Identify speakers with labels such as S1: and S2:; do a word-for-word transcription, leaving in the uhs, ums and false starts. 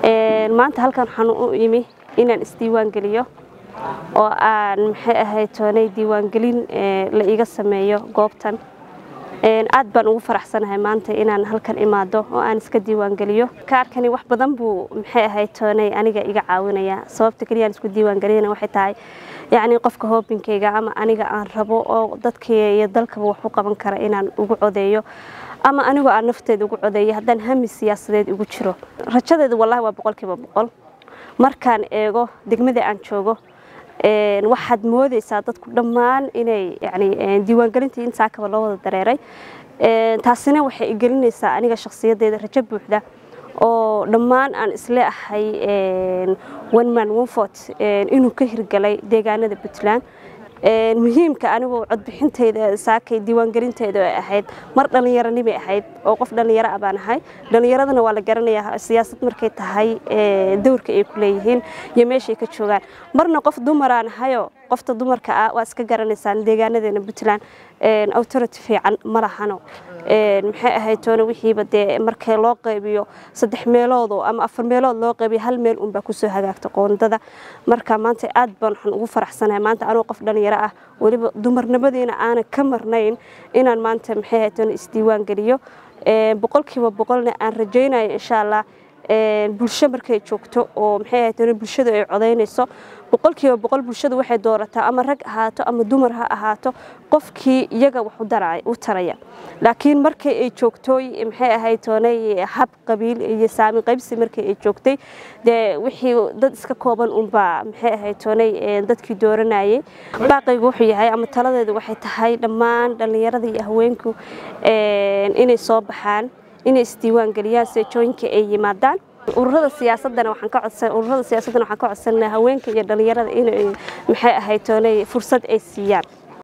S1: maanta halkan waxaan u imi inaan isdiiwaan geliyo oo aan maxay ahayd toonay diiwaan gelin la iga sameeyo goobtan aad baan ugu faraxsanahay maanta inaan halkan imaado oo aan iska diiwaan geliyo kaarkani wax badan buu maxay ahayd toonay aniga iga caawinaya sababta kaliya aan isku diiwaan gelina waxay tahay يعني قفك هوبينكيغا ama aniga aan rabo oo dadkii iyo dalkaba wax u qaban kara inaan ugu codeeyo ama anigu aan nafteed ugu codeeyo haddaan hami siyaasadeed ugu jiro rajadeedu wallahi waa boqolkiiba boqol markaan eego degmada aan joogo een waxaad moodaysaa dadku dhammaan inay yani diiwaan gelintii inta ka loo wada dareeray een taasina waxay gelinaysaa aniga shakhsiyadeeda rajo buuxda oo dhammaan aan isla ahay een one man one vote inuu ka hirgalay deegaanada Puntland een muhiimka anigu cod bixinteeda saakay diiwaan gelinteeda ay ahayd mar dhalinyaranimo ahayd oo qof dhalinyaro ah baan ahay dhalinyaradana waa la garanayaa siyaasad markay tahay ee doorka ay ku leeyihiin iyo meesha ay ka joogaan marna qof dumar aan ahayo qofta dumarka ah waa iska garanaysaan deegaanadeena Puntland een authority fiican ma lahano een maxay ahayd toona wixiiba de markay loo qaybiyo saddex meelood ama afar meelood loo qaybiyo hal meel un ba ku soo hagaagto qoondada marka maanta aad baan waxaan ugu faraxsanahay maanta anoo qof dhalinyaro ah waliba dumarnimadeena aan ka marnayn inaan maanta maxay ahayd toona isdiiwaan geliyo ee boqolkiiba boqolna aan rajaynayo insha Allah ee bulshada markay joogto oo maxay ahayd toona bulshada ay codeynayso boqolkiiba boqol bulshada waxay doorataa ama rag ahaato ama dumar ha ahaato qofkii iyaga wax u daray u taraya laakiin markay ay joogto maxay ahayd toonay hab qabiil iyo saami qaybsi markay ay joogtay de wixii dad iska kooban un ba maxay ahayd toonay dadkii dooranayay baaqaygu wuxuu yahay ama taladeedu waxay tahay dhammaan dhalinyarada iyo haweenku ee inay soo baxaan inay isdiiwaan geliyaan seejooyinka ay yimaadaan ururada siyaasadana waxaan ka codsan ururada siyaasadana waxaan ka codsanaa haweenka iyo dhalinyarada inay maxay ahayd toonay fursad ay siiyaan